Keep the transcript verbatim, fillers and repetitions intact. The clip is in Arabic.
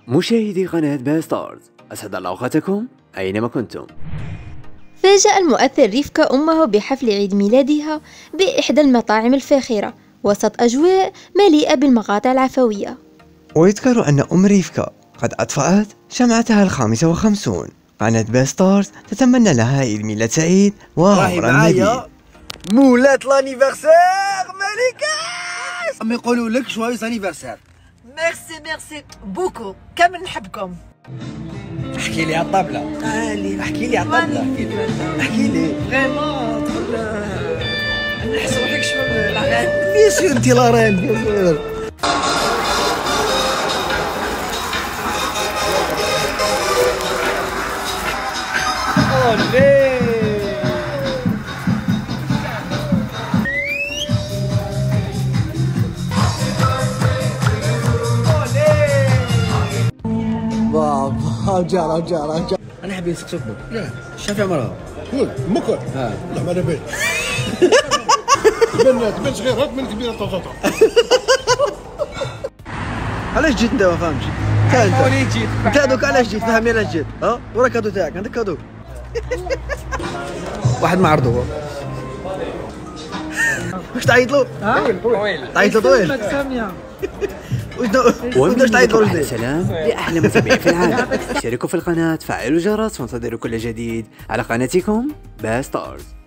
مشاهدي قناة باستارز، أسعد الله أوقاتكم أينما كنتم. فاجأ المؤثر ريفكا أمه بحفل عيد ميلادها بإحدى المطاعم الفاخرة وسط أجواء مليئة بالمقاطع العفوية. ويذكر أن أم ريفكا قد أطفأت شمعتها الخامسة وخمسون. قناة باستارز تتمنى لها عيد ميلاد سعيد وعمرا مديد. مولات لانيفرسير ملكة، عم يقولوا لك جوايز انيفرسير. ميرسي ميرسي بوكو، كامل نحبكم. احكي لي على الطابلة، تعالي احكي لي على الطابلة، احكي لي فريمون تدخل نحس روحك شنو لاغان. بيان سور انتي لا رين بيان سور. اولي بابا رجع رجع رجع. انا حبيت نسقسك بوك. لا شافي عمرها قول مكر. اه لا ما نبان. تبان تبان صغير تبان كبيره طاطا. علاش جيت انت ما فهمتش؟ انت انت هذوك علاش جيت؟ فهمني علاش جيت؟ ها ورا كادو تاعك، عندك كادو. واحد ما عرضو. واش تعيط له؟ طويل تعيط له طويل. ومن تعيطوا على سلام لأحلى متابعين في العالم. اشتركوا في القناة، فعلوا الجرس وانتظروا كل جديد على قناتكم باستارز.